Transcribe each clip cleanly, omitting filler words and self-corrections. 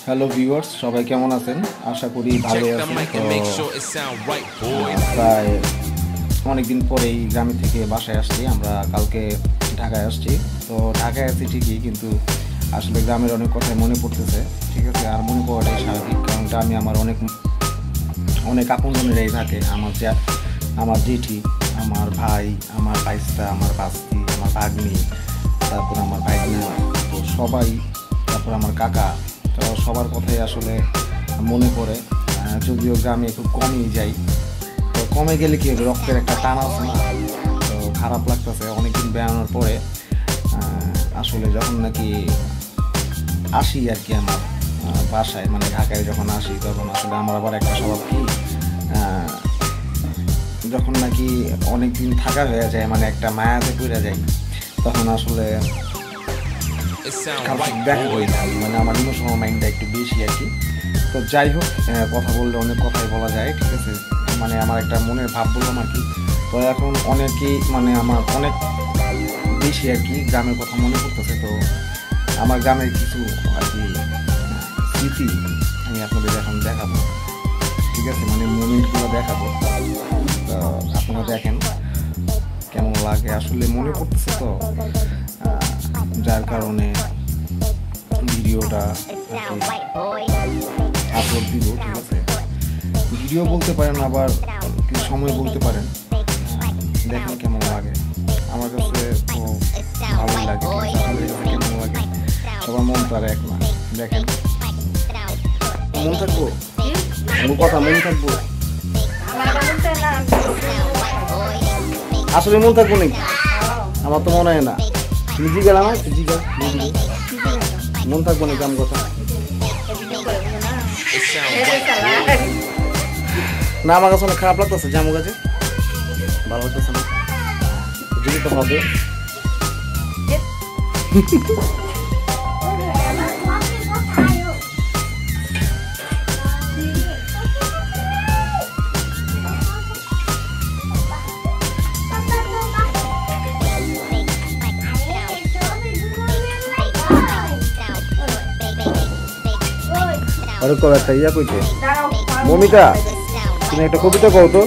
Hello viewers, সবাই কেমন আছেন? আশা করি ভালো আছেন। প্রায় অনেকদিন পরেই গ্রামে থেকে বাসায় আসছি। আমরা কালকে ঢাকায় আসছি। তো ঢাকায় আছি ঠিকই, কিন্তু আসলে গ্রামের অনেক কথাই মনে পড়তেছে। ঠিক আছে, আর মনে পড়াটাই স্বাভাবিক, কারণটা আমি আমার অনেক আপনজনেরাই থাকে। আমার জেঠি, আমার ভাই, আমার ভাইস্তা, আমার বাস্তি, আমার ভাগ্নি, তারপর আমার ভাইগনা, তো সবাই, তারপর আমার কাকা, তো সবার কথাই আসলে মনে পড়ে। যদিও গ্রামে খুব কমই যাই, তো কমে গেলে কি হবে, রক্তের একটা টান আছে না, তো খারাপ লাগতেছে অনেকদিন বেড়ানোর পরে। আসলে যখন নাকি আসি আর কি আমার বাসায়, মানে ঢাকায় যখন আসি, তখন আসলে আমার আবার একটা স্বভাব কি, যখন নাকি অনেকদিন থাকা হয়ে যায়, মানে একটা মায়াতে পড়ে যায়, তখন আসলে দেখা করি না, মানে আমার ইমোশনাল মাইন্ডটা একটু বেশি আর কি। তো যাই হোক, কথা বললে অনেক কথাই বলা যায়, ঠিক আছে, মানে আমার একটা মনের ভাব বললাম আর কি। তো এখন অনেকেই, মানে আমার অনেক বেশি আর কি গ্রামের কথা মনে পড়তেছে। তো আমার গ্রামের কিছু আর কি স্মৃতি আমি আপনাদের এখন দেখাবো, ঠিক আছে, মানে মোমেন্টগুলো দেখাবো। তো আপনারা দেখেন কেমন লাগে, আসলে মনে পড়তেছে, তো যার কারণে ভিডিওটা আপলোড দিব, ঠিক আছে। ভিডিও বলতে পারেন, আবার কিছু সময় বলতে পারেন, দেখেন কেমন লাগে। আমার কাছে তো ভালোই লাগে, আপনাদের কাছে কেমন লাগে, সবার মন তো আর এক না। দেখেন, মন থাকবো, কথা মন থাকবো, আসলে মন থাকবো নাকি? আমার তো মনে হয় না। তুমি জিজ্ঞাসা আমার মন থাকবো নাকি আমার কথা? না, আমার কাছে অনেক খারাপ লাগতেছে, যে আমার কাছে ভালো লাগতেছে না, যদি তো হবে। আরে একটা ইয়া কইছে, মমিতা তুমি একটা কবিতা কও তো।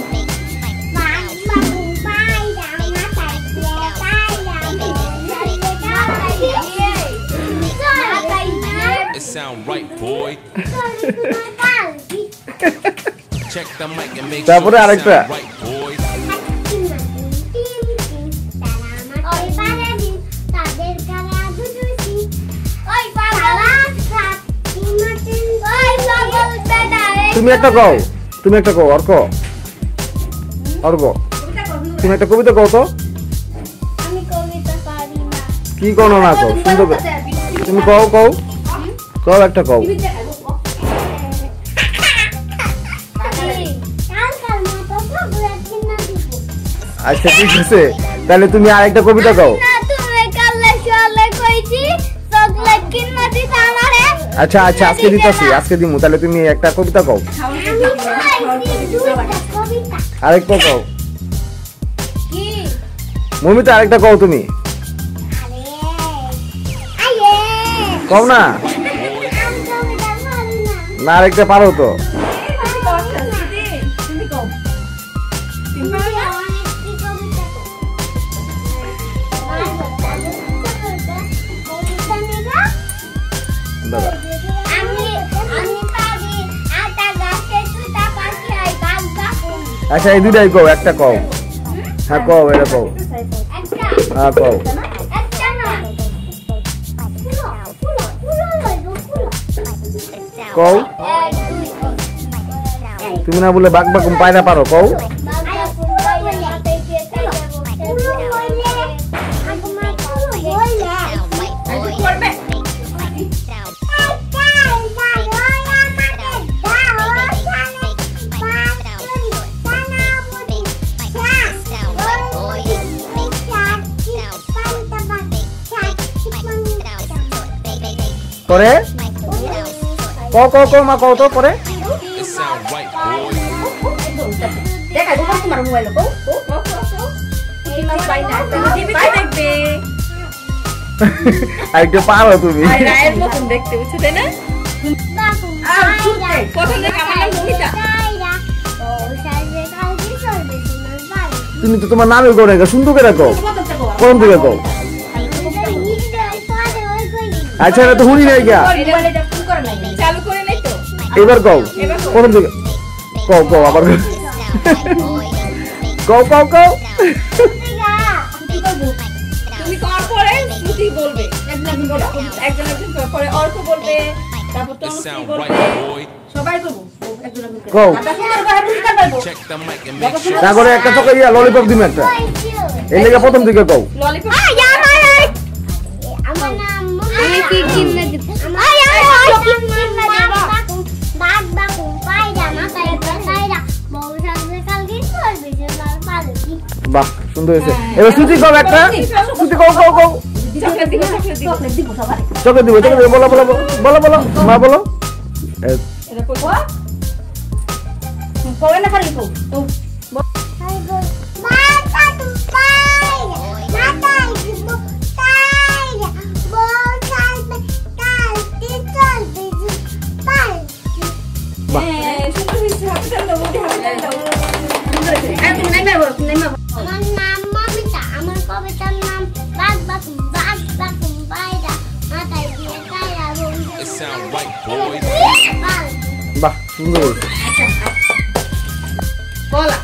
তারপরে আরেকটা, তুমি একটা কও, অর্ক তুমি একটা কবিতা কও তো। কি কও না কও, সুন্দর তুমি কও একটা কও। আচ্ছা ঠিক আছে, তাহলে তুমি আরেকটা কবিতা কও। আচ্ছা আজকে দিতেছি, আজকে দিমু, তাহলে তুমি একটা কবিতা কও, আরেকটা কও। মমিতা আরেকটা কও, তুমি কও না, আরেকটা পারো তো। আচ্ছা এই দুটাই কও, একটা কও। হ্যাঁ কও, এটা কও। হ্যাঁ কও। কও, তুমি না বলে বাক বাকুম পায়রা পারো, কও। পরে মা কও তো, পরে আরেকটু পারো তুমি, দেখতে বুঝছো তাই না? তুমি তো তোমার নামে করে সুন্দর করে কও কোন দিকে কও আচ্ছা এটা তো হুনি নাই গিয়া চালু করে নাই তো এবার কও কোন দিকে কও কও আবার কও কও কও তুমি কর পরে শ্রুতি বলবে একজন পরে অর্ক বলবে তারপর তনুশ্রী বলবে সবাই করব একজন কও Check the mic and make sure. না করে একটা চোখে ইয়া ললিপপ দিম একটা এই লেগে প্রথম দিকে কও ললিপপ আমার নাম আমি কি কিনে দিব আয় আয় কিনে দেব বাগ বাগ পায়রা মাথায় পায়রা বউ সামনে কালকে করবে যে পারবে বাহ সুন্দর হয়েছে এবার সুতি কও একটা সুতি কও কও কও চকলেট দিব সবাই চোখে দিব বলো বলো বলো বলো মা বলো এটা কইবো কোয়ে না খালি কও তো আই গো মাথা তু পায়রা মাথায় দিব পায়রা বউ সামনে কালকে করবে যে পারবে সুন্দর হইছে হাতে দাও বডি হাতে দাও সুন্দর হইছে এখন নাই মারবো আমার নাম মমিতা আমার কবিতার নাম বাগ বাগ পায়রা মাথায় দিয়ে পায়রা বউ It sound right, boys. বাহ সুন্দর হয়েছে কলা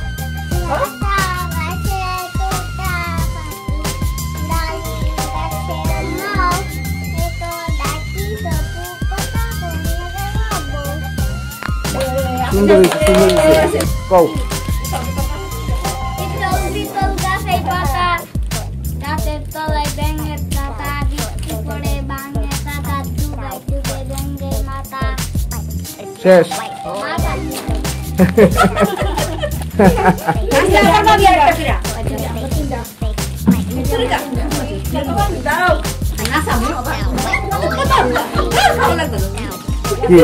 সুন্দর হয়েছে কও গাছের তলায় ব্যাঙের পাতা বৃষ্টি পড়ে ভাঙে কাদা ডুবাই ডুবে ব্যাঙের মাথা শেষ কি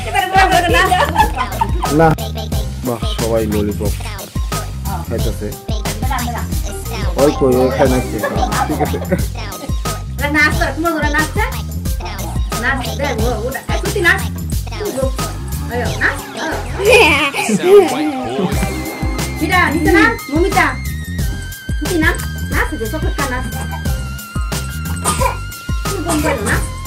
না বাহ সবাই ললিপপ খাইতেছে ওই কই ওই খাই নাকি ঠিক আছে নাচ কর তোমার ঘরে নাচছে নাচ দে ওটা তুই নাচ আয় নাচ It sound right, boys. Mira, nice na, momita. Tuti na, na, se sokot ka na. Tuti na.